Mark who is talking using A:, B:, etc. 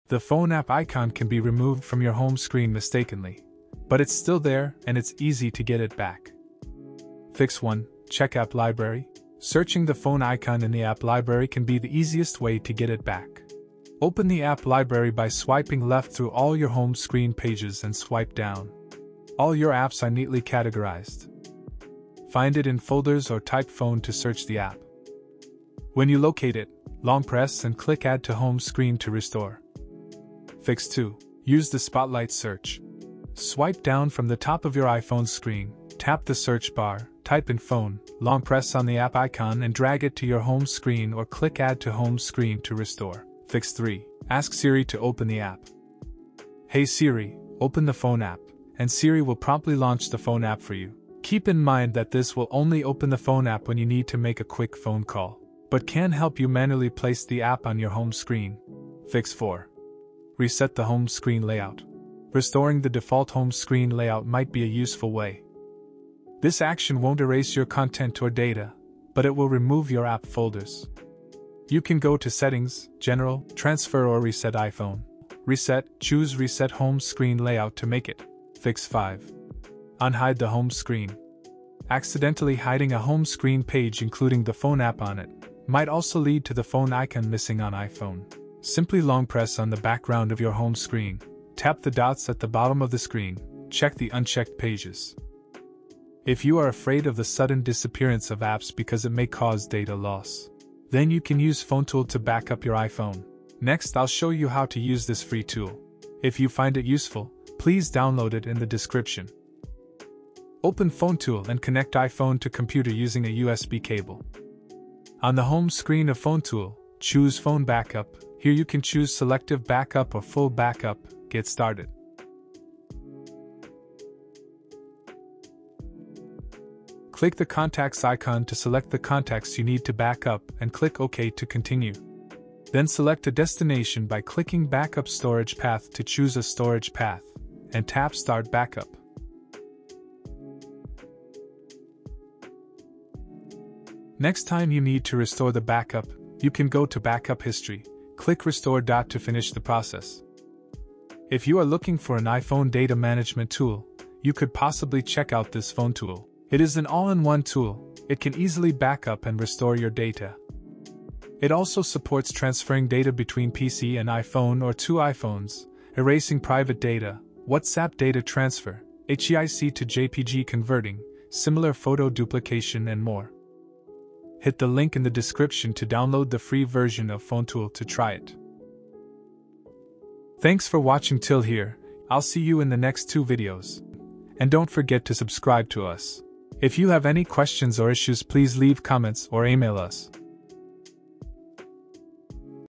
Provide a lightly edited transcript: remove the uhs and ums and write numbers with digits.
A: The phone app icon can be removed from your home screen mistakenly, but it's still there and it's easy to get it back. Fix 1. Check app library. Searching the phone icon in the app library can be the easiest way to get it back. Open the app library by swiping left through all your home screen pages and swipe down. All your apps are neatly categorized. Find it in folders or type phone to search the app. When you locate it, long press and click Add to Home Screen to restore. Fix 2. Use the Spotlight search. Swipe down from the top of your iPhone screen, tap the search bar, type in phone, long press on the app icon and drag it to your home screen or click Add to Home Screen to restore. Fix 3. Ask Siri to open the app. Hey Siri, open the phone app, and Siri will promptly launch the phone app for you. Keep in mind that this will only open the phone app when you need to make a quick phone call, but can help you manually place the app on your home screen. Fix 4. Reset the home screen layout. Restoring the default home screen layout might be a useful way. This action won't erase your content or data, but it will remove your app folders. You can go to Settings, General, Transfer or Reset iPhone. Reset, choose Reset Home Screen Layout to make it. Fix 5. Unhide the home screen. Accidentally hiding a home screen page including the phone app on it might also lead to the phone icon missing on iPhone. Simply long press on the background of your home screen, tap the dots at the bottom of the screen, check the unchecked pages. If you are afraid of the sudden disappearance of apps because it may cause data loss, then you can use Phone Tool to back up your iPhone. Next, I'll show you how to use this free tool. If you find it useful, please download it in the description. Open Phone Tool and connect iPhone to computer using a USB cable. On the home screen of Phone Tool, choose Phone Backup. Here you can choose Selective Backup or Full Backup. Get started. Click the Contacts icon to select the contacts you need to back up and click OK to continue. Then select a destination by clicking Backup Storage Path to choose a storage path, and tap Start Backup. Next time you need to restore the backup, you can go to Backup History, click Restore. To finish the process. If you are looking for an iPhone data management tool, you could possibly check out this phone tool. It is an all-in-one tool. It can easily back up and restore your data. It also supports transferring data between PC and iPhone or two iPhones, erasing private data, WhatsApp data transfer, HEIC to JPG converting, similar photo duplication and more. Hit the link in the description to download the free version of Phone Tool to try it. Thanks for watching till here. I'll see you in the next 2 videos. And don't forget to subscribe to us. If you have any questions or issues, please leave comments or email us.